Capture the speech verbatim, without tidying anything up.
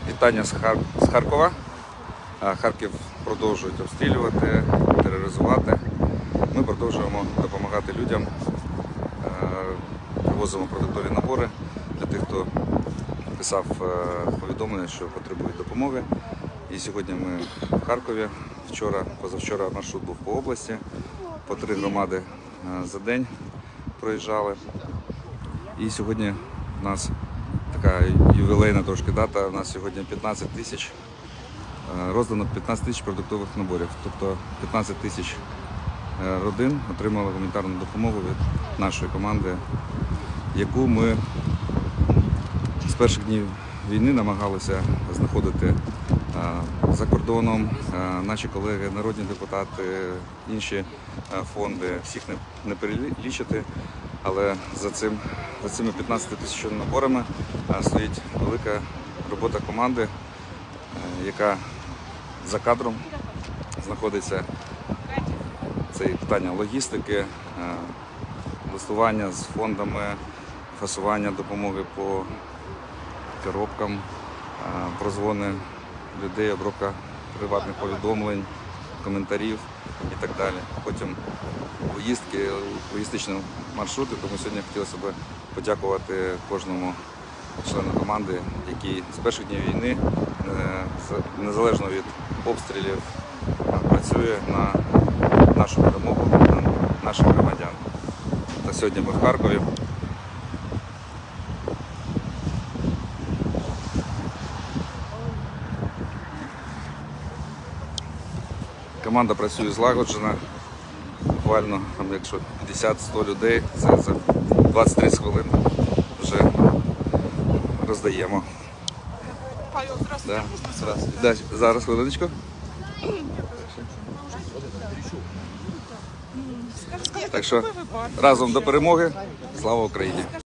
Вітання з, Хар... з Харкова. Харків продовжують обстрілювати, тероризувати. Ми продовжуємо допомагати людям. Привозимо продуктові набори для тих, хто писав повідомлення, що потребують допомоги. І сьогодні ми в Харкові. Вчора, позавчора маршрут був по області. По три громади за день проїжджали. І сьогодні у нас така ювілейна трошки дата. У нас сьогодні п'ятнадцять тисяч. Роздано п'ятнадцять тисяч продуктових наборів. Тобто п'ятнадцять тисяч родин отримали гуманітарну допомогу від нашої команди, яку ми з перших днів війни намагалися знаходити за кордоном. Наші колеги, народні депутати, інші фонди, всіх не, не перелічити, але за, цим, за цими п'ятнадцятьма тисячами наборами стоїть велика робота команди, яка за кадром знаходиться. Це питання логістики, листування з фондами, фасування допомоги по коробкам, прозвони людей, обробка приватних повідомлень, коментарів і так далі. Потім поїздки, логістичні маршрути. Тому сьогодні хотілося б подякувати кожному члену команди, який з перших днів війни, незалежно від обстрілів, працює на нашу перемогу, на наших громадян. Та сьогодні ми в Харкові. Команда працює злагоджена, буквально, якщо п'ятдесят-сто людей, це за двадцять-тридцять хвилин вже роздаємо. Павел, здравствуйте. Да. Да. Зараз, хвилиночку. Так що разом до перемоги. Слава Україні!